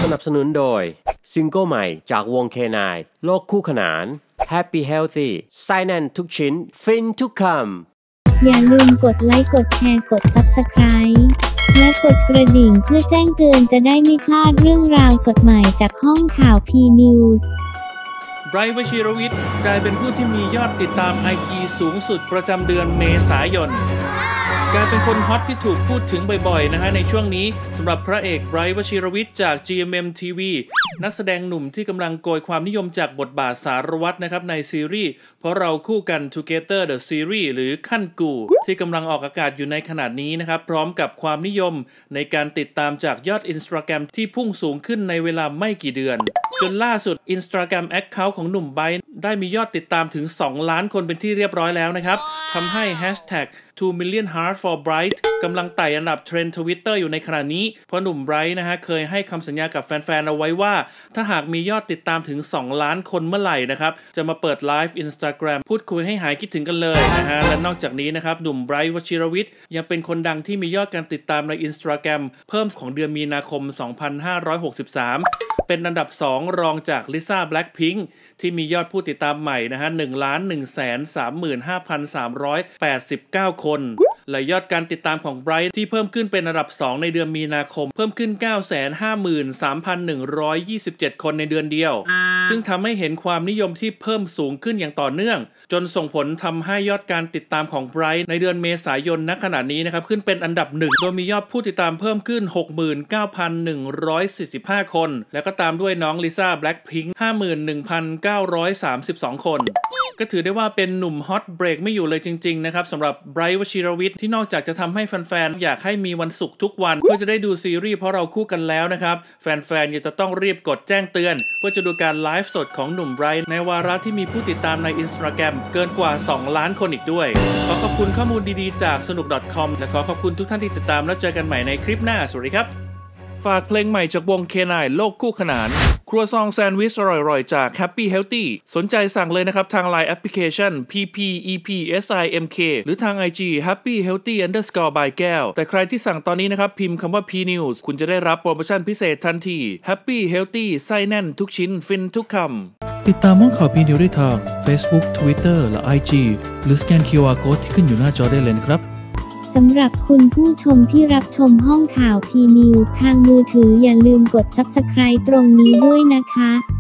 นับสนุนโดยซิงเกิลใหม่จากวง K9 โลกคู่ขนาน Happy Healthy ไส้แน่นทุกชิ้นฟินทุกคำอย่าลืมกดไลค์กดแชร์กด Subscribe และกดกระดิ่งเพื่อแจ้งเตือนจะได้ไม่พลาดเรื่องราวสดใหม่จากห้องข่าว P News ไบรท์ วชิรวิทย์กลายเป็นผู้ที่มียอดติดตาม IG สูงสุดประจำเดือนเมษายนกลายเป็นคนฮอตที่ถูกพูดถึงบ่อยๆนะฮะในช่วงนี้สำหรับพระเอกไบรท์ วชิรวิทย์จาก GMM TV นักแสดงหนุ่มที่กำลังโกยความนิยมจากบทบาทสารวัตรนะครับในซีรีส์เพราะเราคู่กัน Together the Series หรือขั้นกู่ที่กำลังออกอากาศอยู่ในขณะนี้นะครับพร้อมกับความนิยมในการติดตามจากยอด Instagram ที่พุ่งสูงขึ้นในเวลาไม่กี่เดือนจนล่าสุด Instagram Account ของหนุ่มไบรท์ได้มียอดติดตามถึง2 ล้านคนเป็นที่เรียบร้อยแล้วนะครับทำให้ 2 million heart for Bright กำลังไต่อันดับเทรนด์ Twitter อยู่ในขณะนี้เพราะหนุ่มไบรท์นะฮะเคยให้คำสัญญากับแฟนๆเอาไว้ว่าถ้าหากมียอดติดตามถึง2 ล้านคนเมื่อไหร่นะครับจะมาเปิดไลฟ์ Instagram พูดคุยให้หายคิดถึงกันเลยนะฮะและนอกจากนี้นะครับหนุ่มไบรท์ วชิรวิทย์ยังเป็นคนดังที่มียอดการติดตามใน Instagram เพิ่มของเดือนมีนาคม 2563เป็นอันดับ2รองจากลิซ่าแบล็คพิงค์ที่มียอดผู้ติดตามใหม่นะฮะ 1,135,389 คนและยอดการติดตามของไบรท์ที่เพิ่มขึ้นเป็นอันดับ2ในเดือนมีนาคมเพิ่มขึ้น 953,127 คนในเดือนเดียวซึ่งทำให้เห็นความนิยมที่เพิ่มสูงขึ้นอย่างต่อเนื่องจนส่งผลทำให้ยอดการติดตามของไบรท์ในเดือนเมษายนณขณะนี้นะครับขึ้นเป็นอันดับ1โดยมียอดผู้ติดตามเพิ่มขึ้น 69,145 คนแล้วก็ตามด้วยน้องลิซ่าแบล็คพิงค์ 51,932 คนก็ถือได้ว่าเป็นหนุ่มฮอตเบรกไม่อยู่เลยจริงๆนะครับสำหรับไบรท์ วชิรวิทย์ที่นอกจากจะทำให้แฟนๆอยากให้มีวันศุกร์ทุกวันเพื่อจะได้ดูซีรีส์เพราะเราคู่กันแล้วนะครับแฟนๆยังจะต้องรีบกดแจ้งเตือนเพื่อจะดูการไลฟ์สดของหนุ่มไบรท์ในวาระที่มีผู้ติดตามใน Instagram เกินกว่า2 ล้านคนอีกด้วยขอขอบคุณข้อมูลดีๆจากสนุก .com และขอขอบคุณทุกท่านที่ติดตามแล้วเจอกันใหม่ในคลิปหน้าสวัสดีครับฝากเพลงใหม่จากวง K9 โลกคู่ขนานครัวซองแซนด์วิชอร่อยๆจาก Happy Healthy สนใจสั่งเลยนะครับทาง LINE Application PPEPSIMK หรือทาง IG Happy Healthy _ by แก้วแต่ใครที่สั่งตอนนี้นะครับพิมพ์คำว่า P News คุณจะได้รับโปรโมชั่นพิเศษทันที Happy Healthy ไส้แน่นทุกชิ้นฟินทุกคำติดตามห้องข่าว P News ได้ทาง Facebook Twitter และ IG หรือสแกน QR Code ที่ขึ้นอยู่หน้าจอได้เลยนะครับสำหรับคุณผู้ชมที่รับชมห้องข่าว P News ทางมือถืออย่าลืมกด Subscribe ตรงนี้ด้วยนะคะ